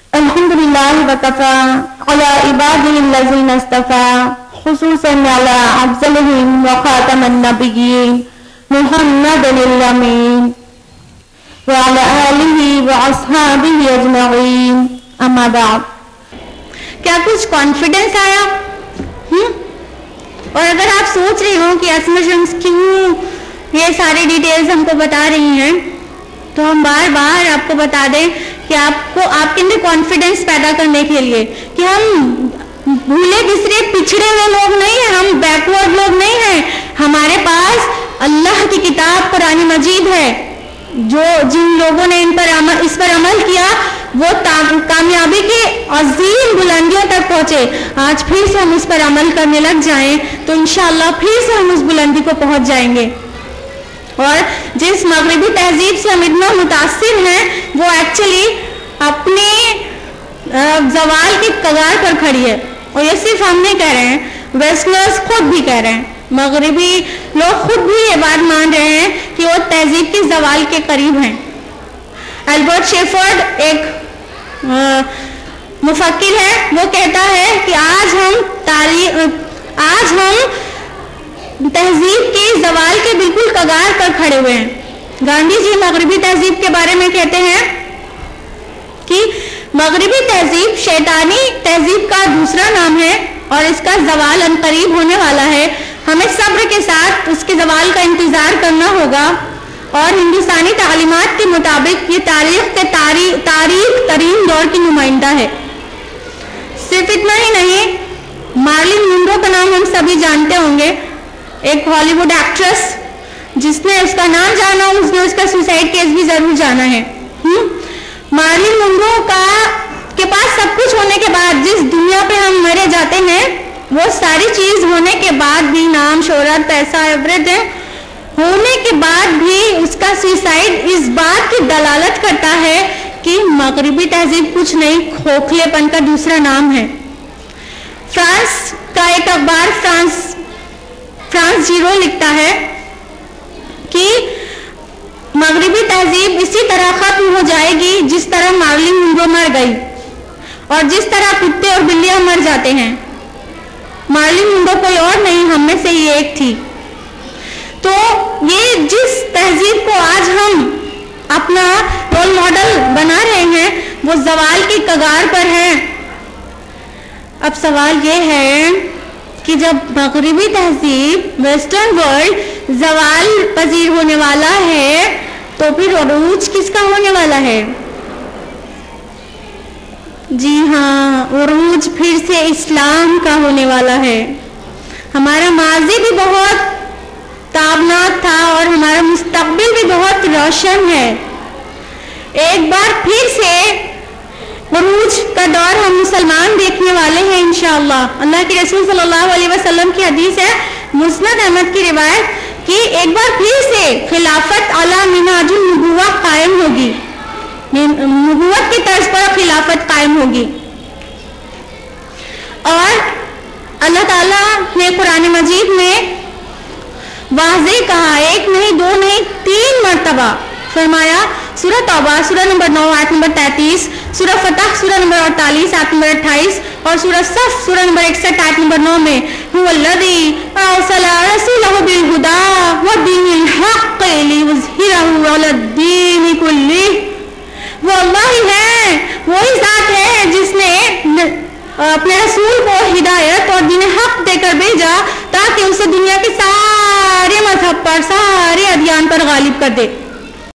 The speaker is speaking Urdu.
الحمد لله وكفى على عباده الذين اصطفى خصوصا على أفضلهم وخاتم النبيين محمد الأمين وعلى آله وأصحابه أجمعين أما بعد. کیا کچھ کانفیڈنس آیا؟ اور اگر آپ سوچ رہے ہو کہ اسما شمس کیوں یہ ساری ڈیٹیلز ہم کو بتا رہی ہیں تو ہم بار بار آپ کو بتا دیں کہ آپ کو آپ کے اندر کانفیڈنس پیدا کرنے کے لیے کہ ہم بھولے بسرے پچھڑے ہوئے لوگ نہیں ہیں, ہم بیکورڈ لوگ نہیں ہیں. ہمارے پاس اللہ کی کتاب قرآن مجید ہے. جو جن لوگوں نے اس پر عمل کیا وہ کامیابی کے عظیم بلندیوں تک پہنچے. آج پھر سے ہم اس پر عمل کرنے لگ جائیں تو انشاءاللہ پھر سے ہم اس بلندی کو پہنچ جائیں گے. اور جس مغربی تہذیب سے ہم اتنا متاثر ہیں وہ ایکچولی اپنے زوال کی کگار پر کھڑی ہے. اور یہ صرف ہم نہیں کہہ رہے ہیں, ویسٹرنرز خود بھی کہہ رہے ہیں, مغربی لوگ خود بھی یہ بات مان رہے ہیں کہ وہ تہذیب کے زوال کے قریب ہیں. البرٹ شیفرڈ ایک مفکر ہے, وہ کہتا ہے کہ آج ہم تہذیب کے زوال کے بالکل کگار پر کھڑے ہوئے ہیں. گاندھی جی مغربی تہذیب کے بارے میں کہتے ہیں کہ مغربی تہذیب شیطانی تہذیب کا دوسرا نام ہے اور اس کا زوال عنقریب ہونے والا ہے. ہمیں صبر کے ساتھ اس کے زوال کا انتظار کرنا ہوگا. اور ہندوستانی تعلیمات کے مطابق یہ تاریخ ترین دور کی نمائندہ ہے. صرف اتنا ہی نہیں, مارلن منرو کا نام ہم سبھی جانتے ہوں گے, ایک ہالی ووڈ ایکٹریس. جس نے اس کا نام جانا ہو اس نے اس کا سوسائڈ کیس بھی ضرور جانا ہے. مارلن منرو کے پاس سب کچھ ہونے کے بعد جس دنیا پہ ہم مرے جاتے ہیں وہ ساری چیز ہونے کے بعد بھی, نام شہرت پیسہ ایوریتھنگ ہونے کے بعد بھی اس کا سوسائڈ اس بات کی دلالت کرتا ہے کہ مغربی تہذیب کچھ نہیں, کھوکھلے پن کا دوسرا نام ہے. فرانس کا ایک اخبار فرانس زیرو لکھتا ہے کہ مغربی تہذیب اسی طرح ختم ہو جائے گی جس طرح مارلن منرو مر گئی اور جس طرح کتے اور بلیاں مر جاتے ہیں. مارلن منرو کوئی اور نہیں, ہم میں سے یہ ایک تھی. تو یہ جس تہذیب کو آج ہم اپنا رول ماڈل بنا رہے ہیں وہ زوال کی کگار پر ہے. اب سوال یہ ہے کہ جب مغربی تہذیب ویسٹرن ورلڈ زوال پذیر ہونے والا ہے تو پھر عروج کس کا ہونے والا ہے؟ جی ہاں, عروج پھر سے اسلام کا ہونے والا ہے. ہمارا ماضی بھی بہت تابناک تھا اور ہمارا مستقبل بھی بہت روشن ہے. ایک بار پھر سے عروج کا دور ہم مسلمان دیکھنے والے ہیں انشاءاللہ. اللہ کے رسول صلی اللہ علیہ وسلم کی حدیث ہے, مسند احمد کی روایت, کہ ایک بار پھر سے خلافت علی منہاج النبوہ قائم ہوگی, نبوت کی طرز پر خلافت قائم ہوگی. اور اللہ تعالیٰ نے قرآن مجید میں واضح کہا, ایک نہیں دو نہیں 3 مرتبہ فرمایا. سورہ توبہ سورہ نمبر 9 آیت نمبر 33, سورہ فتح سورہ نمبر 48 آیت نمبر 28 اور سورہ صف سورہ نمبر 61 آیت نمبر 9 میں هو الذی ارسل رسولہ بالہدی ودین الحق لیظہرہ علی الدین کلہ. وہ اللہ ہی ہے, وہی ذات ہے جس نے اپنے رسول کو ہدایت اور دین حق دے کر بھیجا تاکہ اسے دنیا کے سارے مذہب پر, سارے ادیان پر غالب کر دے.